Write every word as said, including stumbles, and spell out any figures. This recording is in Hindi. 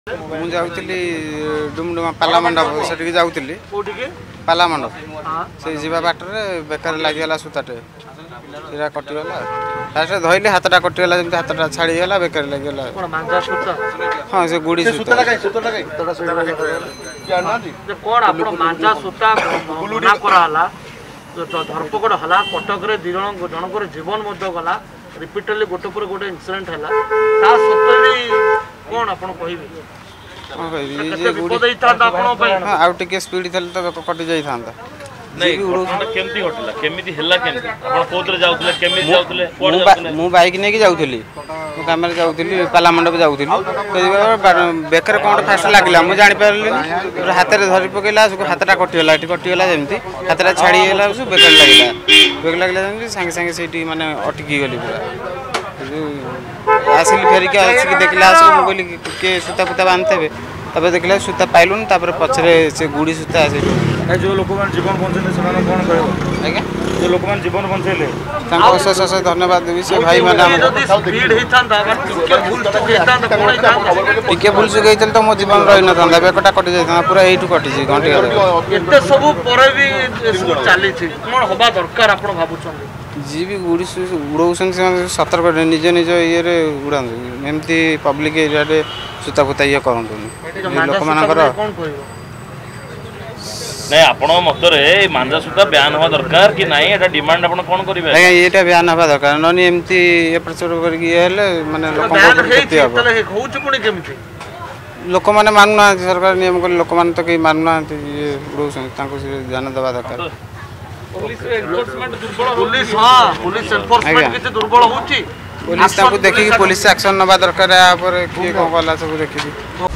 ମୁଁ ଯାଉଥିଲି ଡୁମଡୁମା ପାଲା ମଣ୍ଡପ ସେଠିକି ଯାଉଥିଲି ପାଲା ମଣ୍ଡପ ସେ ଯିବା ବାଟରେ ବେକାର ଲାଗିଗଲା ସୂତାଟେ ସେଟା କଟିଗଲା ଫାଷ୍ଟ ଧଇଲି ହାତଟା କଟିଗଲା ଯେମିତି ହାତଟା ଛାଡ଼ିଗଲା ବେକାର ଲାଗିଗଲା ହଁ ସେ ଗୁଡ଼ି ସୂତା ଧରପକड़ है कटक जनकर जीवन गला रिपीटेडली गोटे पर गोटे इनसीडेंट है कौन आप आउ टिके स्पीड थले तो कटि जाई थांदा नहीं केमती घटला केमिति हल्ला केमती आपण कोतरे जाउतले केमिति जाउतले कोड जाउतले मु बाइक नेकी जाउथली मु कामरे जाउथली पाला मंडप जाउथली बेकर कोन फास्ट लागला मु जानि परली हाथ रे धरि पकेला हाथटा कटिगला एठी कटिगला जेमती हाथटा छाड़ी गेला बेकर लागला बेकर लागला जेमती संगे संगे सेठी माने अटकी गली पूरा आसिल फेरिका आसिक देखला आसिक मु बोली के सूता पुता बांधतेबे तबे देखला सूता पाइलुन तापर पछरे से गुडी सूता आसे जो लोक जीवन बंचले से कौन कह आज्ञा जो लोक जीवन बंचले अशेष अशेष धन्यवाद देवी से भाई मैंने टिके भूल चुके तो मो जीवन रही ना था बेकटा कटि जाता पूरा यू कटि घंटे सब चली हवा दरकार आप भावुं जी भी गुड़ी उड़ाऊँ सतर्क निज निज ये उड़ा एमती पब्लिक एरिया सूता फूता ये करूँ लोक मानकर नहीं आपण मतरे मांजा सूता ब्यान हवा दरकार कि नहीं एटा डिमांड आपण कोन करिवे आया एटा ब्यान हवा दरकार ननी एमती एप्रोच करके ये हेले माने लोक क्षति हबो होउछ पुनी केमती लोक माने मानु ना सरकार नियम कर लोक माने तो कई मानु ना ये उड़ौसन तांको से ध्यान देबा दरकार पुलिस एनफोर्समेंट दुर्बल पुलिस हां पुलिस एनफोर्समेंट किछ दुर्बल होउची पुलिस तांको देखि पुलिस एक्शन नबा दरकार आ पर के को गला सब देखि